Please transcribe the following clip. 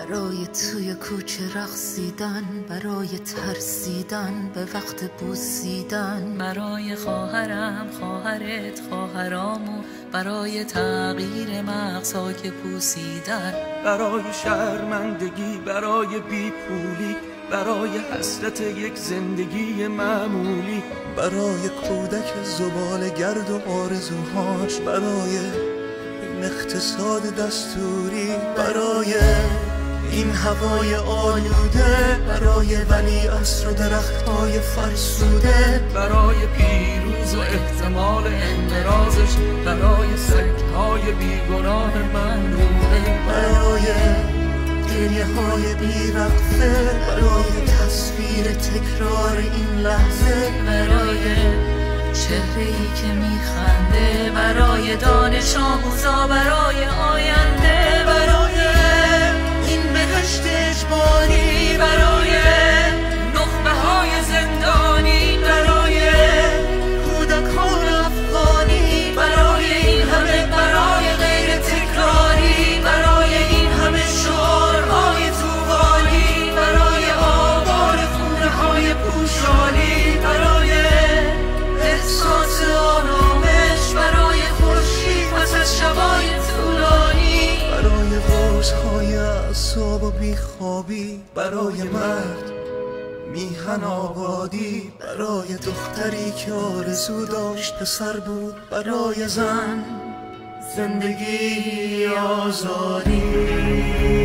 برای توی کوچه رقصیدن، برای ترسیدن به وقت بوسیدن، برای خواهرم خواهرت خواهرامو، برای تغییر مغزها که پوسیدن، برای شرمندگی، برای بیپولی، برای حسرت یک زندگی معمولی، برای کودک زباله‌گرد و آرزوهاش، برای این اقتصاد دستوری، برای این هوای آلوده، برای ولیعصر و درخت‌های فرسوده، برای پیروز و احتمال انقراضش، برای سگ‌های بیگناه ممنوعه، برای گریه‌های بی‌رغبه، برای تصویر تکرار این لحظه، برای چهره‌ای که میخنده، برای دانش آموزا، برای آینده، برای این بهشت اجباری، برای نخبه‌های زندانی، برای کودکان افغانی، برای این همه برای غیر تکراری، برای این همه شعارهای طوفانی، برای آوار خونه‌های پوشانی، برای احساس آرامش، برای خورشید پس از شبای طولانی، برای روزهای اعصاب و بیخوابی، برای مرد میهن آبادی، برای دختری که آرزو داشت پسر بود، برای زن زندگی آزادی.